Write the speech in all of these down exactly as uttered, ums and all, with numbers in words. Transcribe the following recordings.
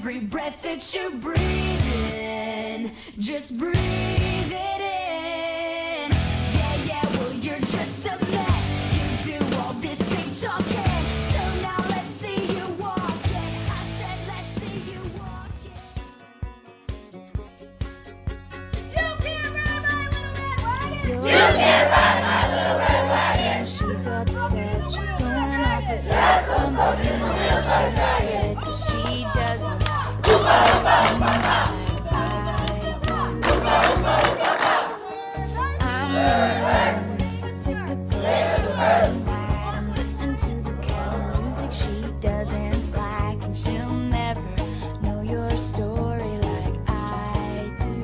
every breath that you're breathing. Just breathe it in. Yeah, yeah, well, you're just a mess. You do all this big talking. So now let's see you walking. I said, let's see you walking. You can't ride my little red wagon. You can't ride my little red wagon. She's upset. She's going off about somebody that she said, 'cause she doesn't get you like I do. I'm learning. It's a typical Tuesday night. I'm listening to the kind of music she doesn't like, and she'll never know your story like I do.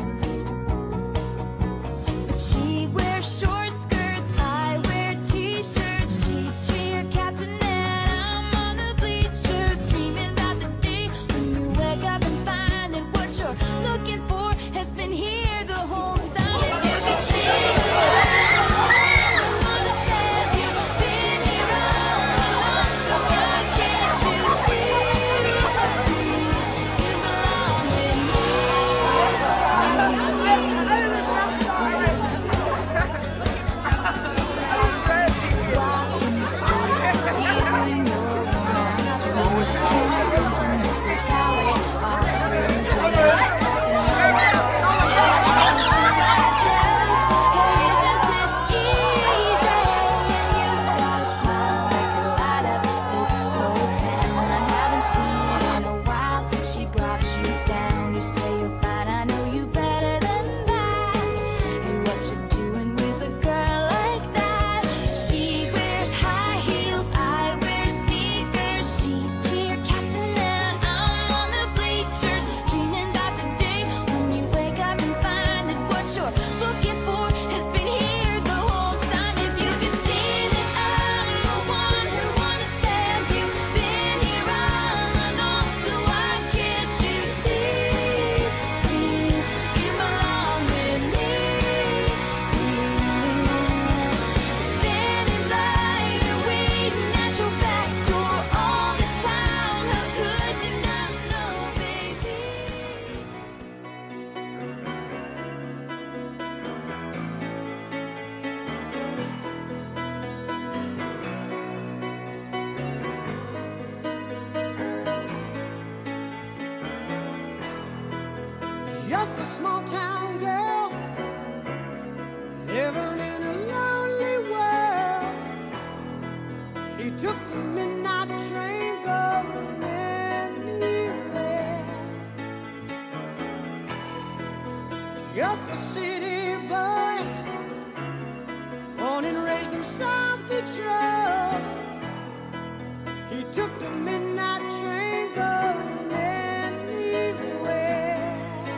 But she wears short skirts, I wear t-shirts. She's cheer captain and I'm on the bleachers, dreaming about the day when you wake up and find that what you're looking for has been here the whole time. If you could see that I'm the one who understands you, been here all along, so why can't you see you belong with me? Walking the streets, feeling your romance, and this is how it ought to be. Just a small town girl living in a lonely world. She took the midnight train going anywhere. Just a city boy, born and raised in South Detroit. He took the midnight train going anywhere.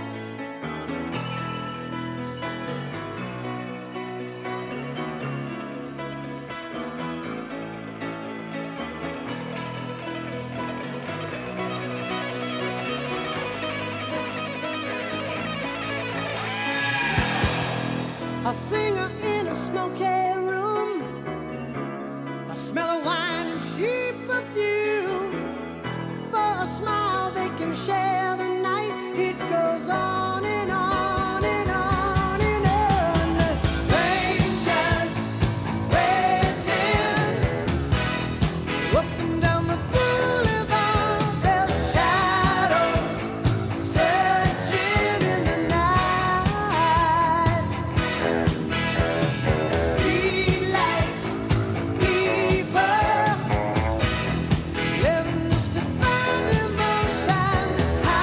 A singer in a smoky room, the smell of wine and cheap perfume. For a smile they can share the night. It goes on and on and on and on. Strangers waiting up and down the boulevard, their shadows searching in the night. Streetlights, people living just to find emotion.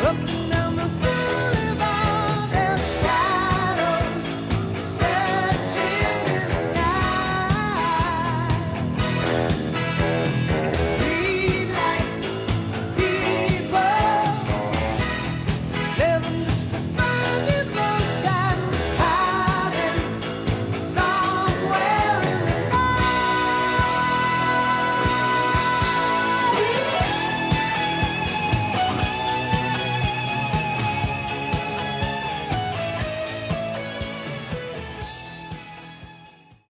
Look